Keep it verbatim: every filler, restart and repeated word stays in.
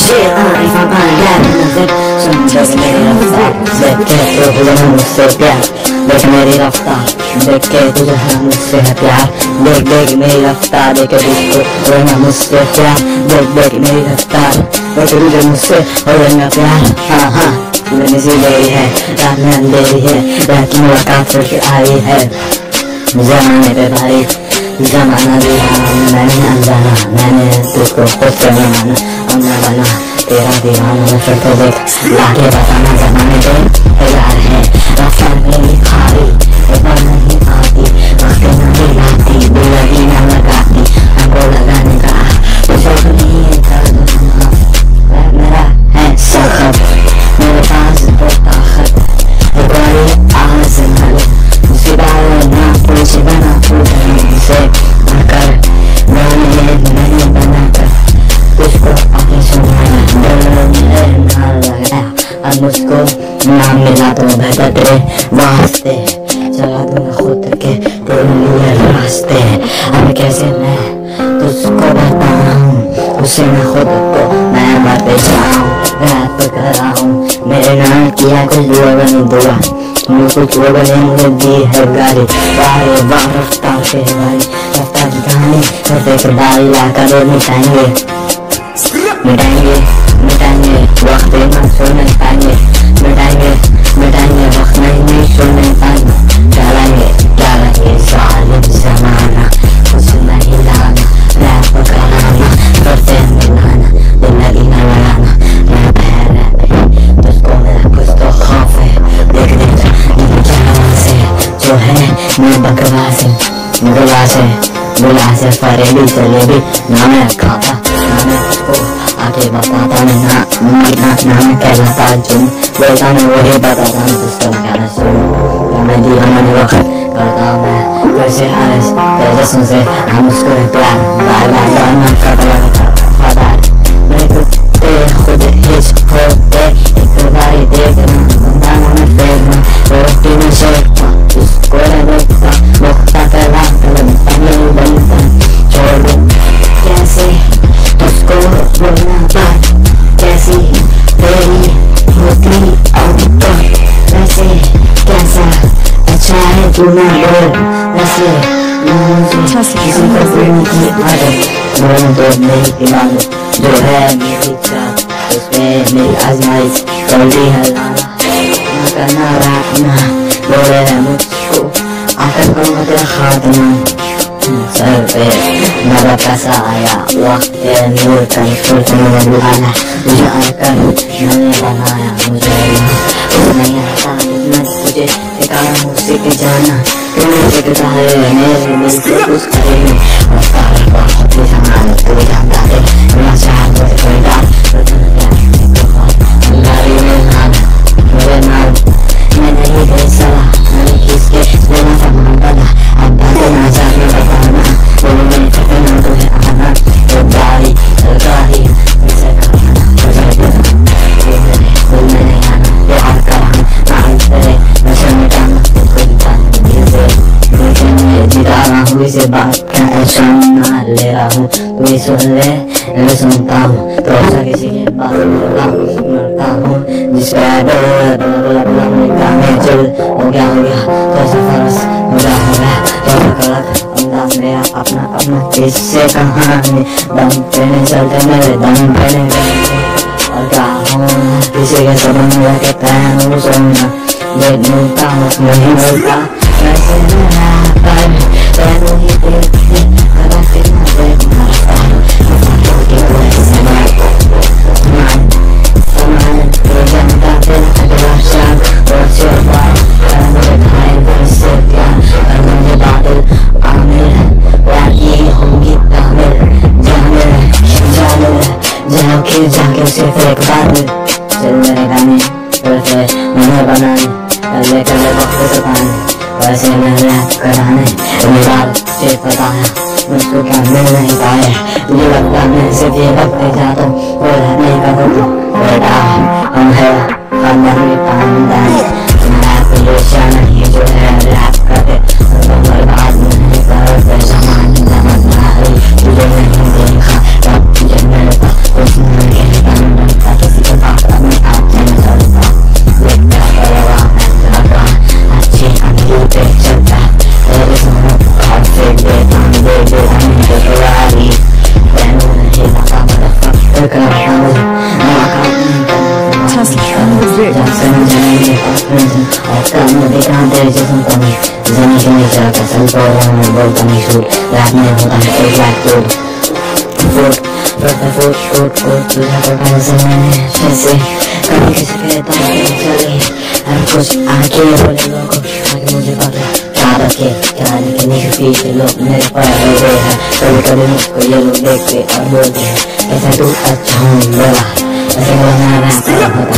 shit, uh, if I'm unhappy, nothing. सुन देख मेरी रफ्तार, देख के तू तुझे है मुझसे प्यार, देख मेरी रफ्तार, देख के तुझे है मुझसे है प्यार, देख देख मेरी रफ्तार, देख के तुझको हो ना मुझसे प्यार, देख देख मेरी रफ्तार, देख तुझे मुझसे हो ना प्यार। हाँ हाँ मेरी सी देरी है, रात में अंधेरी है, रात में मुलाकात करके आई है, जमाने पे भारी जमाना दिया मैंने अनजाना, मैंने तुझको खुद से न माना, अब न बना तेरा दीवाना। फिर तो देख लाके बताना जमाने पे तैयार है, रफ्तार मेरी खारी एक बार नहीं आती, वक्त नहीं लाती, दिल लगी न लगाती, हमको लगाने का शौक नहीं है, दर्द मेरा है सख्त, मेरे पास तो ताकत एक बारी आज़मा उसी बारे ना पूछे बना पूछने से आकर मैंने नहीं बनाकर तुझको आगे सुनाया, दिल में ना लगाया, अब मुझको ना मिला तो बेहतर तेरे वास्ते चला दूंगा खुद के तेरे लिए रास्ते। अब कैसे मैं तुझको बताऊं, उसे मैं खुद को मैं बातें चाहूं, रैप कर रहा हूँ, मेरे नाम किया कुछ लोगों ने दुआ, कुछ लोगों ने मुझे दी है गाड़ी, वाह वाह रफ्तार से भाई रफ्तार की कहानी करते किरदारी लाकर मिटाएंगे मिटाएंगे मिटाएंगे वक्त न सुन पाएंगे, मिटाएंगे मिटाएंगे वक्त नहीं नहीं सुन पाएंगे, डालेंगे डालेंगे जालिम जमाना, कुछ नहीं लाना रैप कराना, करते मिलाना, जिंदगी न लगाना, रैप है रैप है तुझको मेरा कुछ तो खौफ है, देख देख जो है मैं बकवास है, बकवास है बुला से फरेबी चलेगी, ना मैं खाता ना मैं उसको आगे बताता, मैं ना ना ना मैं कहलाता, जो बोलता मैं वही बताता, मैं उसका कहना सुनो मैं दीवाना नहीं वक्त करता मैं कैसे हारिस कैसे सुनसे हम उसको प्यार बार बार करना करता वफादार, मैं कुत्ते खुद हिच होते एक बारी देखना दाना में फेंकना, रोटी में सेकना उसको देखता मुक्ता करवा बनता नहीं बनता, छोड़ दो कैसे तुझको बोलना बात, कैसी तेरी होती अब वैसे कैसा अच्छा है तू ना बोल, वैसे किसी को बोलने की आदत, बोल दो मेरी इबादत, जो है मेरी चाह उसमें मेरी आजमाइश जल्दी है लाना, ना करना रखना बोले है मुझको आकर करूँगा तेरा खात्मा, सर पे मेरा पैसा आया वक्त के नूर का निकल के मुझे बुलाया, मुझे आकर मैंने बनाया, मुझे नहीं आता मैं तुझे एकारा मुझसे के जाना, क्यों मुझे कहता है मेरे दिल से कुछ करेंगे और सारा बात तू जाना तू जानता है, मैं चाह तो कोई डाल तो तुझे क्या अंगारी में नाम मेरे नाम मैं नहीं दे सलाह, मैं किसके लेना सामान बना, अब बातें ना जाने बताना, बोलो मैं कहना तो है आना, तो बारी सरकारी ऐसे खाना बजाय देना, ये मेरे दिल में नहीं आना, प्यार कराना नाम तेरे नशे में डालना, कोई बात नहीं से मुझे मैं जिता रहा हूँ, इसे बात का एक्शन ना ले रहा हूँ, तू ही सुन ले मैं सुनता हूँ, तो ऐसा किसी के बात मरता हूँ, जिसका डर में चल हो गया हो गया तो ऐसा फर्ज हो गया हो गया तो गलत अंदाज मेरा अपना अपना किससे कहानी, दम पेने चलते मेरे दम पेने और क्या हूँ किसी के सबन में के पहनूं सोना, देख मिलता हूँ नहीं मिलता वैसे मेरा पर पहनूं ही देखती अगर फिर मैं देखना What's your vibe? I'm with high voice of God. I'm on the bottle. I'm in. Wacky hoagie tamil. Jamil, jamil. जाके जाके उसे फेंक बादल. चल मेरे गाने वैसे मैंने बनाने. कले कले वक्त दुकान. वैसे मैं रैप कराने. मेरा से पता है मुझको क्या मिल नहीं पाए. मुझे लगता मैं सिर्फ ये वक्त जाता हूँ और रहने का तो बेटा हम है खानदानी खानदान. मैं परेशान नहीं जो है रैप करते तो बर्बाद नहीं करते सामान जमा नहीं तुझे नहीं देखा तब तुझे मिलता कुछ नहीं कहता. धड़कना मुझे और काम में देखा तेरे जिस्म को नहीं जमी के नहीं चला कसम पौधा में बोलता नहीं सूट रात में होता है एक लाख तोड़ फोट पड़ता फोट फोट फोट तुझा पड़ता है मैंने जैसे कभी किसी कहता हूँ चले अब कुछ आके बोले लोगों आगे मुझे पता आदत के कराने के नीचे पीछे लोग मेरे पर हो गए हैं कभी कभी मुझको ये लोग देखते और बोलते हैं ऐसा तू अच्छा हूँ बोला ऐसे बोलना रहा